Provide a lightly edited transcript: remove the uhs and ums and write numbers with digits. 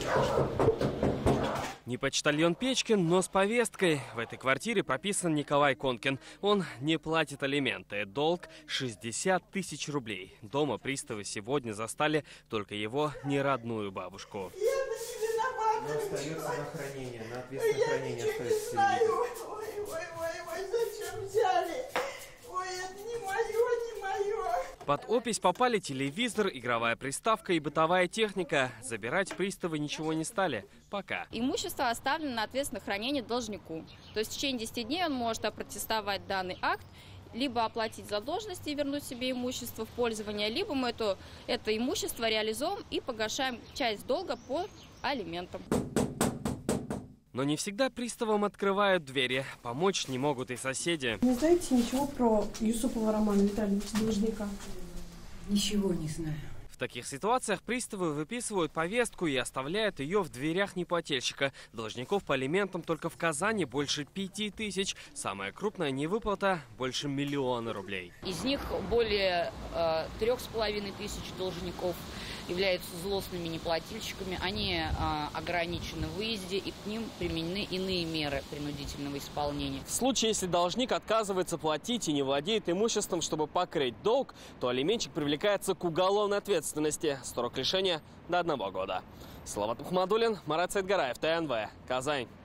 Не почтальон Печкин, но с повесткой. В этой квартире прописан Николай Конкин. Он не платит алименты. Долг 60 тысяч рублей. Дома приставы сегодня застали только его неродную бабушку. Я не виновата. Но остается на хранение, на ответственное хранение остается телевизор. Ой, зачем взяли? Ой, это не мое. Под опись попали телевизор, игровая приставка и бытовая техника. Забирать приставы ничего не стали. Пока. Имущество оставлено на ответственное хранение должнику. То есть в течение 10 дней он может опротестовать данный акт, либо оплатить задолженности и вернуть себе имущество в пользование, либо мы это имущество реализуем и погашаем часть долга по алиментам. Но не всегда приставам открывают двери. Помочь не могут и соседи. Не знаете ничего про Юсупова Романа Витальевича, должника? Ничего не знаю. В таких ситуациях приставы выписывают повестку и оставляют ее в дверях неплательщика. Должников по алиментам только в Казани больше 5000. Самая крупная невыплата – больше 1 000 000 рублей. Из них более 3500 должников являются злостными неплательщиками. Они ограничены в выезде, и к ним применены иные меры принудительного исполнения. В случае, если должник отказывается платить и не владеет имуществом, чтобы покрыть долг, то алименщик привлекается к уголовной ответственности. Срок лишения до 1 года. Салават Мухаммадуллин, Марат Саидгараев, ТНВ, Казань.